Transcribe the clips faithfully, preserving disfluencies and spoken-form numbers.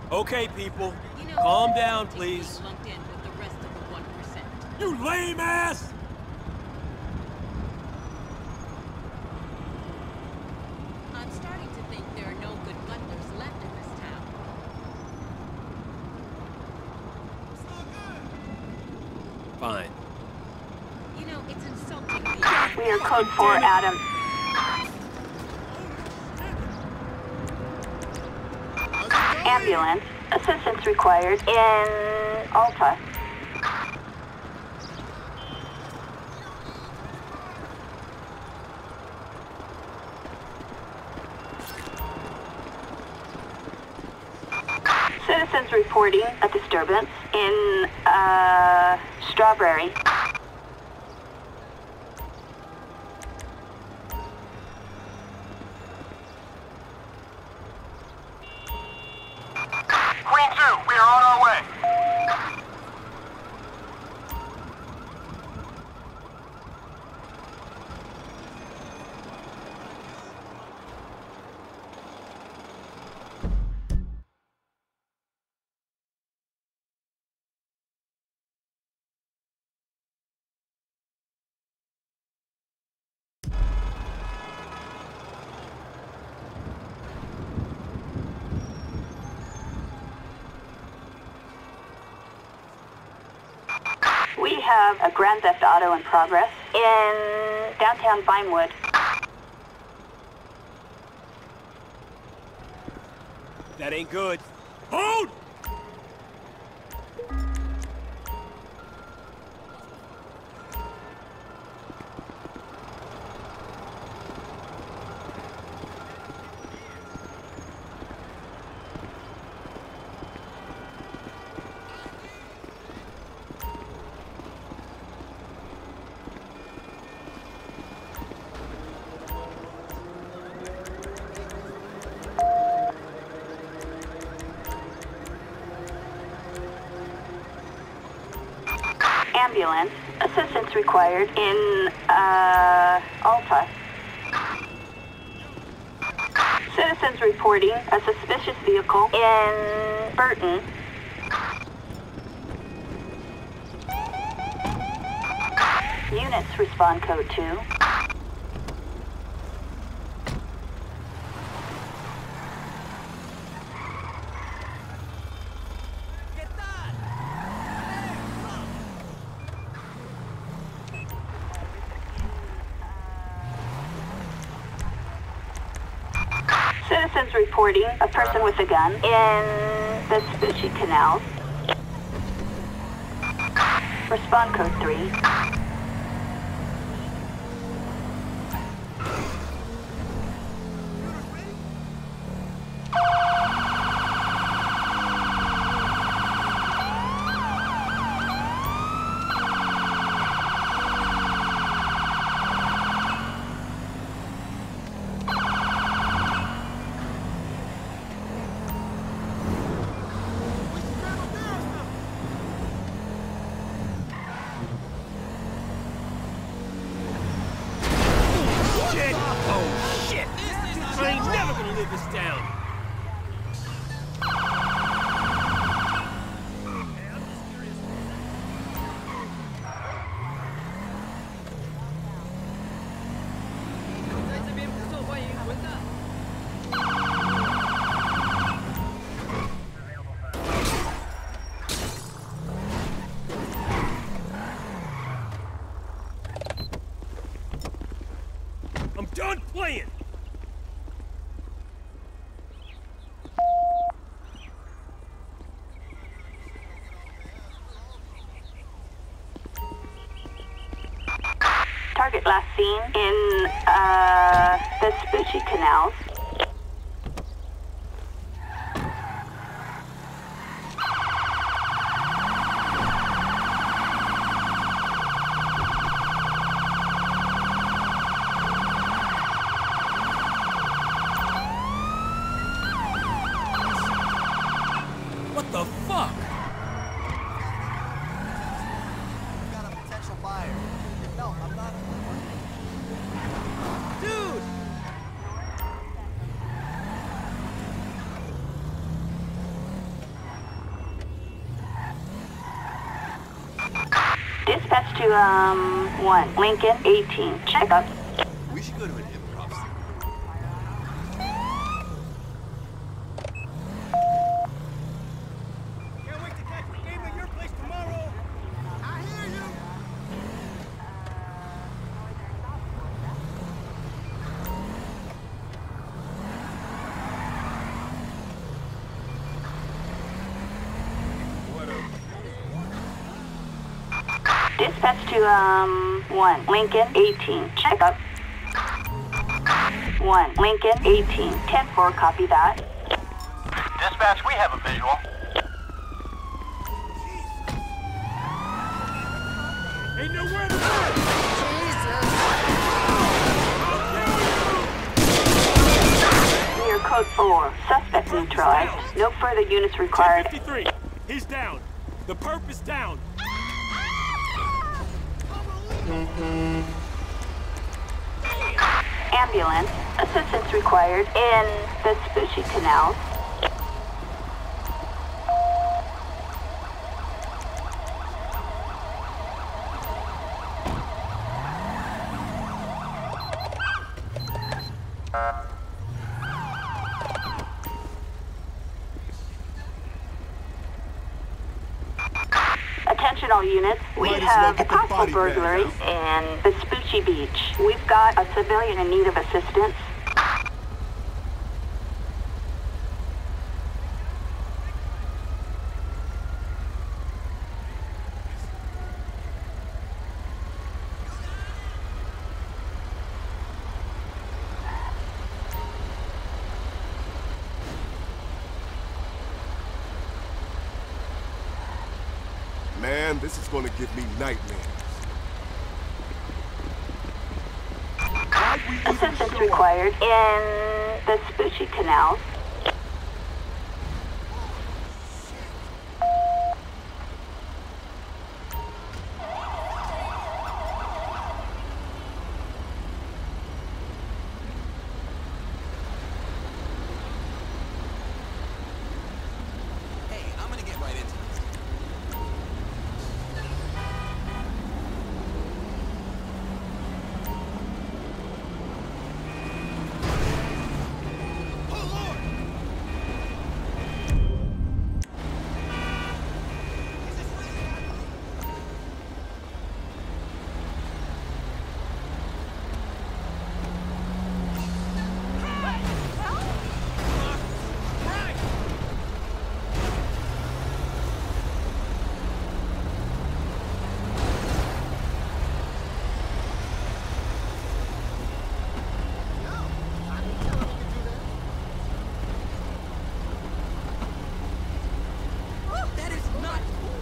Okay, people. You know, Calm down, please. lumped in with the rest of the one percent. You lame ass! I'm starting to think there are no good butlers left in this town. Fine. You know, it's insulting me. We are code four, Adam. Ambulance. Assistance required in Alta. Citizens reporting a disturbance in, uh, Strawberry. Queen two, we are on our way. We have a Grand Theft Auto in progress in downtown Vinewood. That ain't good. Hold! Ambulance. Assistance required in, uh, Alta. Citizens reporting a suspicious vehicle in Burton. Units respond code two. Citizens reporting a person with a gun in the Vespucci Canal. Respond code three. Shit! Oh, shit! I ain't never gonna live this down! I'm done playing! Target last seen in, uh, the Vespucci Canals. What the fuck? Got a potential buyer. No, I'm not. Dude! to, um, one. Lincoln, eighteen. Check up. We should go to an improv scene. Can't wait to catch a game at your place tomorrow. I hear you. Dispatch to, um, one. Lincoln, eighteen. Check up. one. Lincoln, eighteen. ten four, copy that. Dispatch, we have a visual. Ain't nowhere to go. Near code four. Suspect neutralized. No further units required. fifty-three. He's down. The perp is down. Ambulance. Assistance required in Vespucci Canal. Attention all units, we Might as well have a get the possible body burglary bag in Vespucci Beach. We've got a civilian in need of assistance. Man, this is gonna give me nightmares. Why'd we even Assistance show up? required in Vespucci Canal. Hey, I'm gonna get right into this. That is not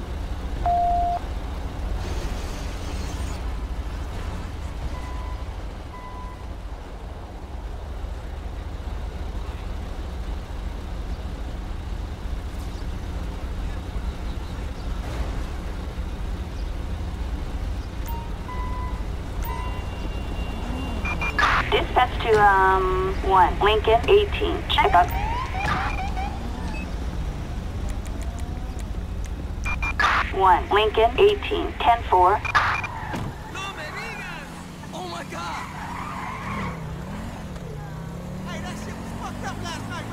Dispatch to, um, one. Lincoln, eighteen. Check up. one. Lincoln, eighteen. ten four. No me digas! Oh my god! Hey, that shit was fucked up last night.